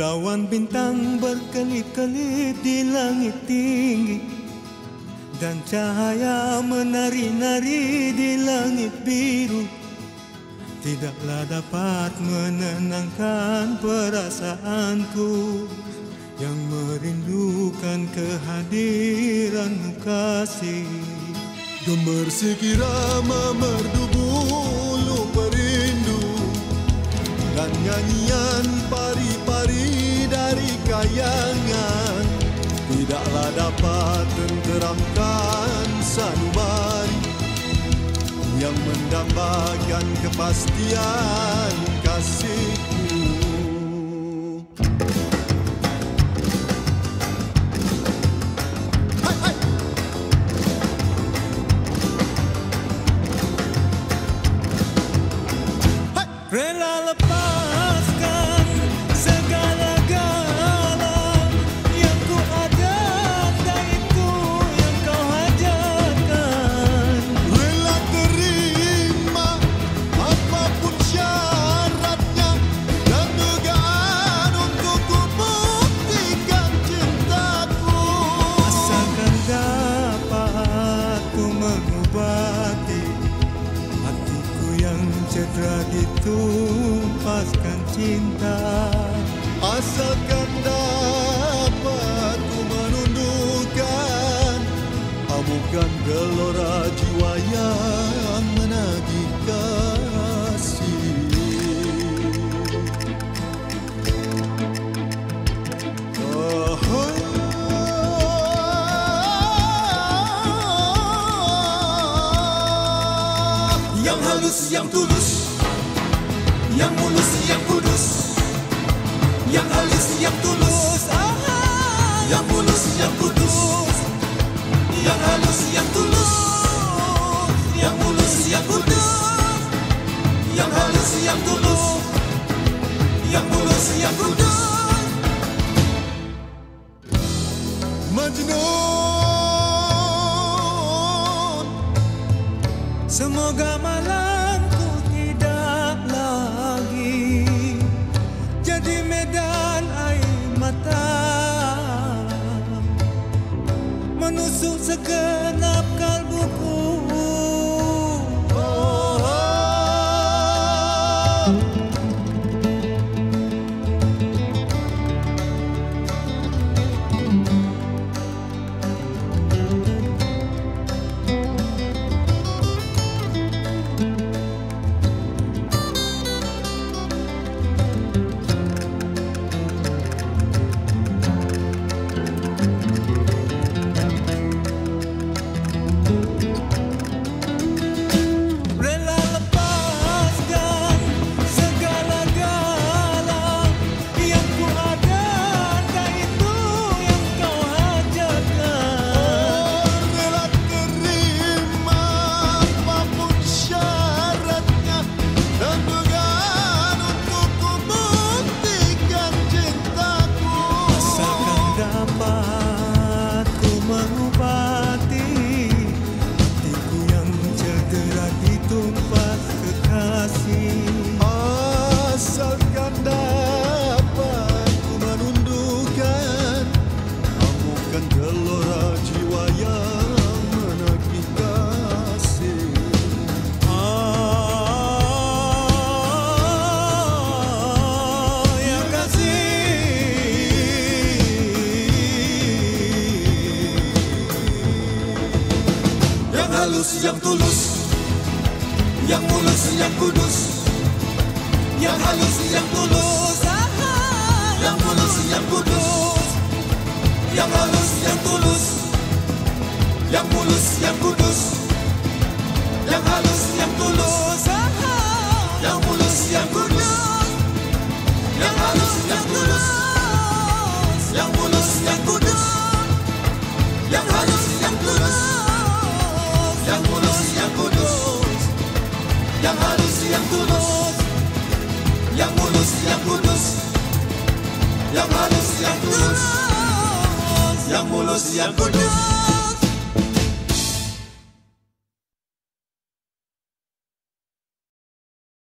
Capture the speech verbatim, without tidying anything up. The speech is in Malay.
Kilauan bintang berkelip-kelip di langit tinggi, dan cahaya menari-nari di langit biru. Tidaklah dapat menenangkan perasaanku yang merindukan kehadiranmu kasih. Gemersi irama merdu bulu perindu, dan nyanyian pari-pari dari kayangan tidaklah dapat tenteramkan sanubari yang mendambakan kepastian kasihku. Hai, hai. Hai. Rela lepaskan segala-gala yang ku ada, dan itu yang kau hajatkan. Rela terima apapun syaratnya, dan dugaan untuk ku buktikan cintaku. Asalkan dapat ku mengobati hatiku yang cedera, ditumpaskan cinta. Asalkan dapat ku menundukkan amukan gelora jiwa yang menagih kasih. Oh, Yang halus, yang tulus, yang mulus, yang kudus. Yang halus, yang tulus, yang mulus, yang kudus. Yang halus, yang tulus, yang mulus, yang kudus. Yang halus, yang tulus, yang mulus, yang kudus. Majnun, Semoga malamku tidak lagi jadi medan air mata, menusuk segenap kalbuku. Oh, oh. Rela lepaskan segala-gala yang ku ada, dan itu yang kau hajatkan. rela terima apapun syaratnya, dan dugaan untuk ku buktikan cintaku. Asalkan dapat ku mengobati hatiku yang cedera, ditumpah kekasih. Asalkan dapat ku menundukkan amukan gelora jiwa yang menagih kasih. Oh, ya kasih. Yang halus, yang tulus, yang mulus, yang kudus. Yang halus, yang tulus, yang mulus, yang kudus. Yang halus, yang tulus, yang mulus, yang kudus. Yang halus, yang tulus, yang mulus, yang kudus. Yang halus, yang tulus, yang mulus, yang kudus. Yang halus, yang tulus, yang mulus, yang kudus. Yang halus, yang tulus, yang mulus, yang kudus. Yang halus, yang tulus, yang mulus, yang kudus.